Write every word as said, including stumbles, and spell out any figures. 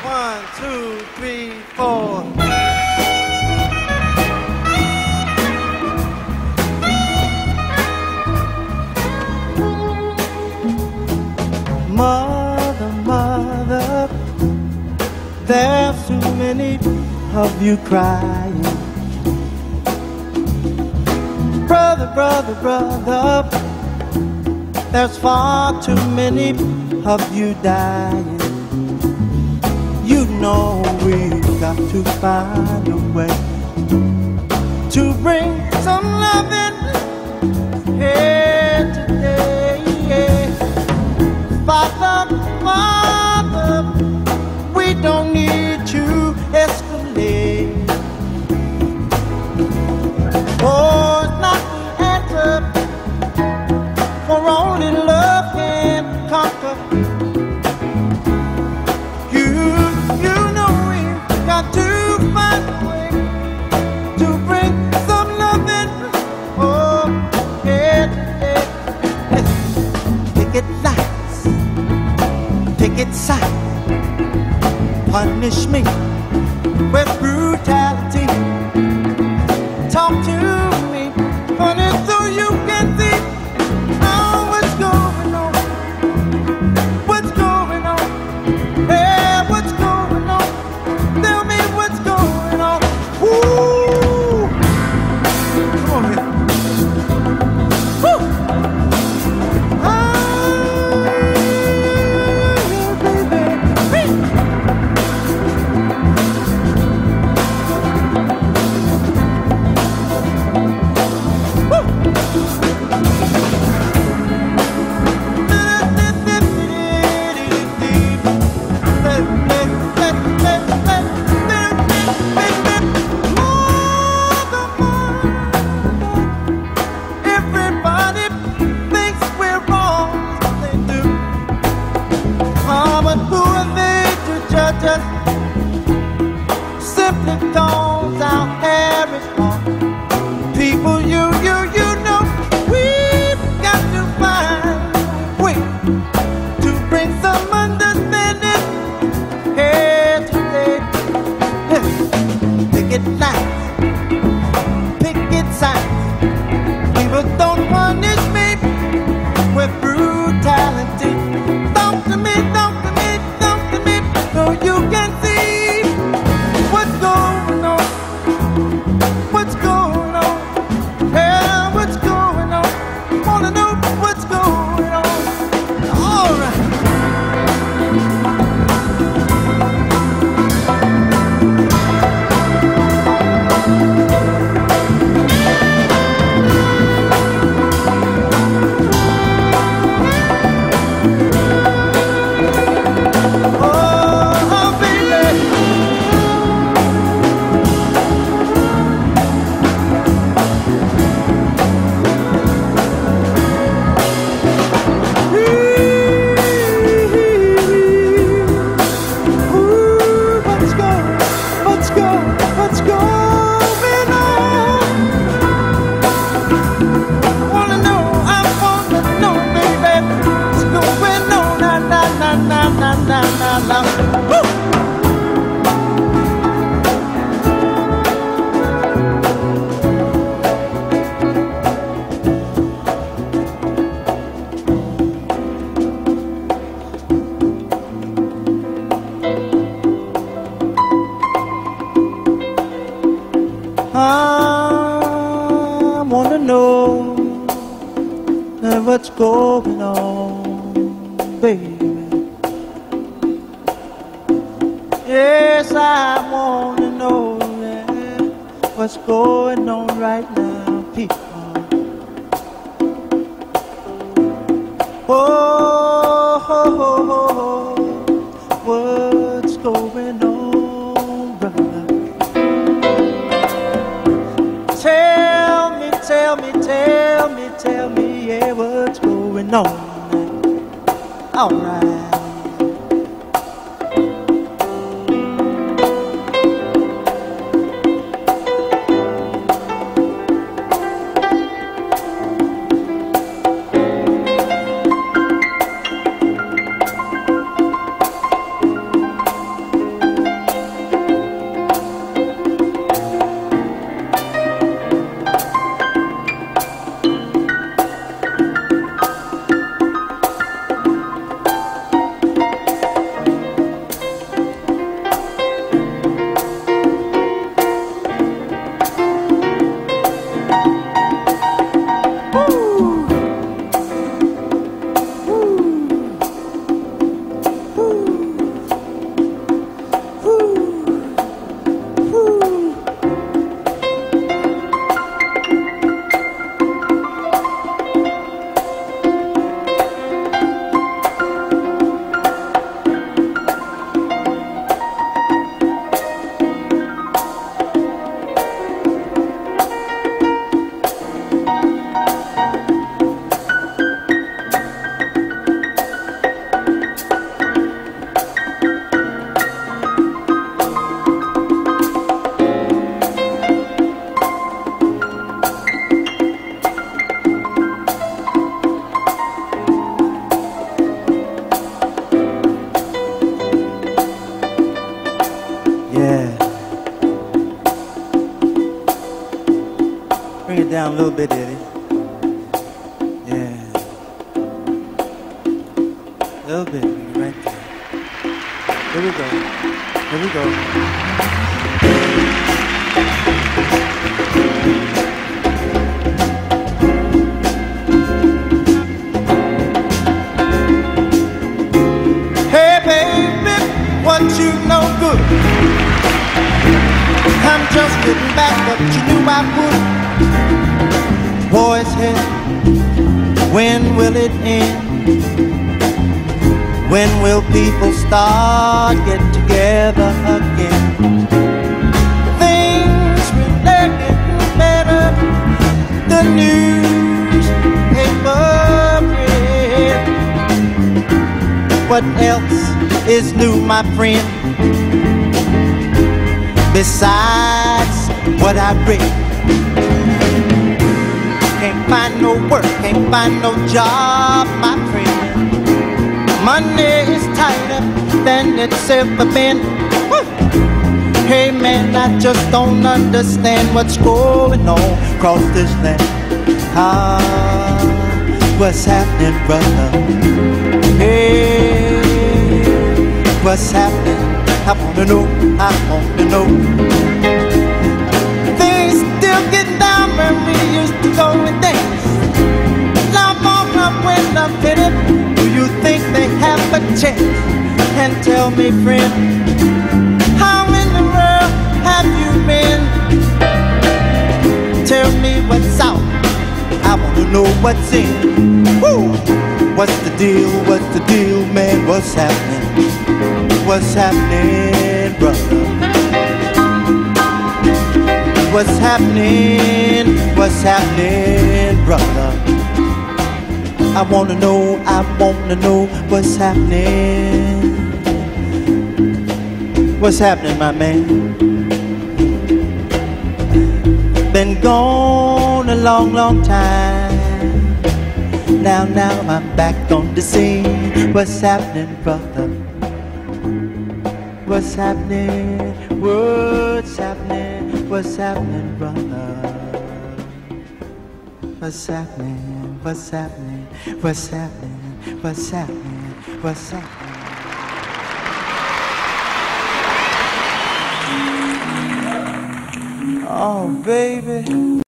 One, two, three, four. Mother, mother, there's too many of you crying. Brother, brother, brother, there's far too many of you dying. You know we've got to find a way to bring some loving here today. Father, Father, we don't need to escalate. Oh, it's not the answer, for only love can conquer. You, you know we've got to find a way to bring some loving. Oh, yeah, yeah. Take it lights, take it sight. Punish me with brutality. Talk to me, honey, so you can see oh, what's going on. What's going on? Hey, what's going on? Tell me what's going on. Woo! Come on here. Woo! Oh, yeah, baby. Everybody thinks we're wrong, they do. Oh, but who are they to judge us? Simply cause our hair is long. People, you, you, you know, we've got to find a way to bring some understanding here today. Pick it nice, pick it size. People don't punish me with brutality. Talk to me, talk to me, talk to me, so you can see what's going on. What's going on? Yeah, what's going on? Wanna know what's going on? All right. Oh, baby. Ooh, what's going, what's going, what's going on? Wanna know, I wanna know, baby. What's going on? Na na na na na na na na. Woo! I wanna know uh, what's going on, baby. Yes, I wanna know uh, what's going on right now, people. Oh, oh, oh, oh, what's going on, brother? Tell me, tell me, tell me, tell me, yeah, what's going on? All right. down a little bit, Eddie. Yeah. A little bit, right there. Here we go. Here we go. Hey, baby, what you know good? I'm just getting back, but you knew I would. Boy's head, when will it end? When will people start getting together again? Things really getting better. The newspaper read. What else is new, my friend? Besides what I read, can't find no work, can't find no job, my friend. Money is tighter than it's ever been. Woo! Hey man, I just don't understand what's going on across this land. Ah, what's happening, brother? Hey, what's happening? I wanna know, I wanna know. Things still get down when we used to go and dance. Love on up when I'm fitted. Do you think they have a chance? And tell me, friend, how in the world have you been? Tell me what's out, I wanna know what's in. Woo! What's the deal, what's the deal, man, what's happening? What's happening, brother? What's happening? What's happening, brother? I wanna know, I wanna know what's happening. What's happening, my man? Been gone a long, long time. Now, now I'm back on the scene. What's happening, brother? What's happening? What's happening? What's happening, brother? What's happening? What's happening? What's happening? What's happening? What's happening? Oh, baby.